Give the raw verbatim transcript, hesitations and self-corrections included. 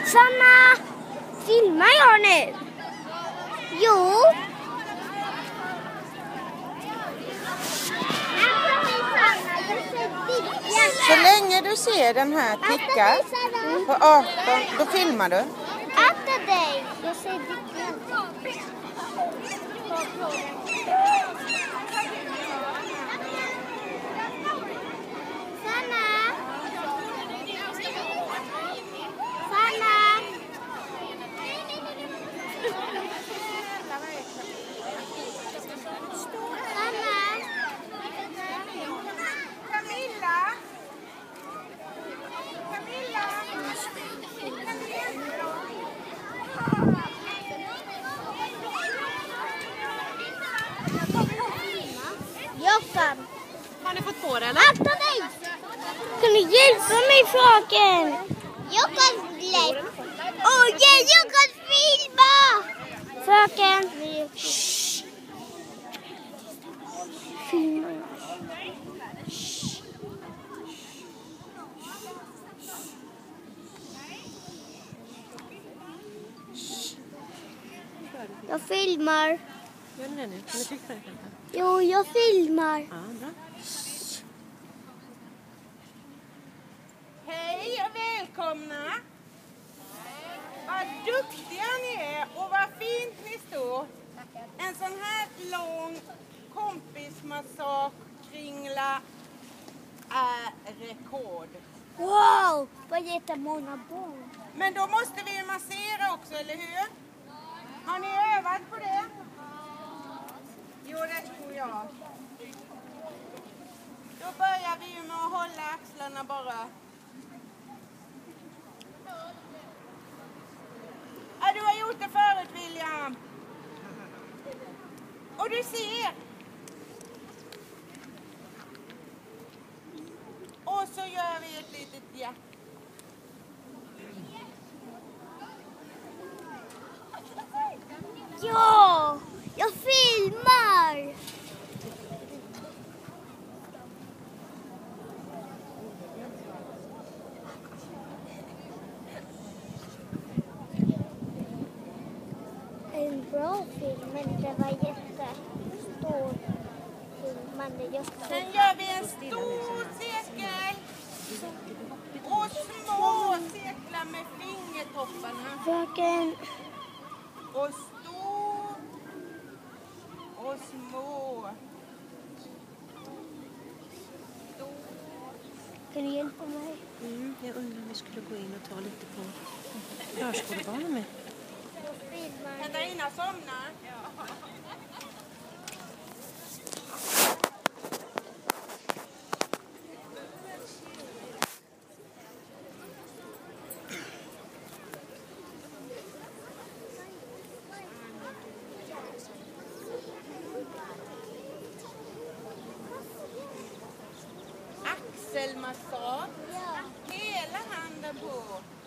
Sanna, filmar jag nu? Jo. Så länge du ser den här ticka på arton, då filmar du. Akta dig. Jag ser ditt. Sanna. Sanna. Camilla! Camilla! Jockan. Har ni fått på det eller? Akta dig! Kan du hjälpa mig, fröken? Jockan släpp. Åh, jag Jockan filma! Fröken. Shh. Filma. Shh. Jag filmar. Gör ni det nu? Kan ni trycka på det? Jo, jag filmar. Ja, bra. Hej och välkomna! Vad duktiga ni är och vad fint ni står. En sån här lång kompismassage kringla är rekord. Wow, vad jättemånga barn. Men då måste vi ju massera också, eller hur? Har ni övat på det? Jo, det tror jag. Då börjar vi ju med att hålla axlarna bara. Ja, du har gjort det förut, William. Och du ser. Och så gör vi ett litet hjärta. Ja, jag filmar. En bra film, men det var jättestor film. Men det just Sen gör vi en stor cirkel. Och små cirklar med fingertopparna. Fröken. Och stor. Och små. Stor. Kan du hjälpa mig? Mm, jag undrar om vi skulle gå in och ta lite på förskolebarnen med. Katarina somnar. Axelmassage. Hela handen på.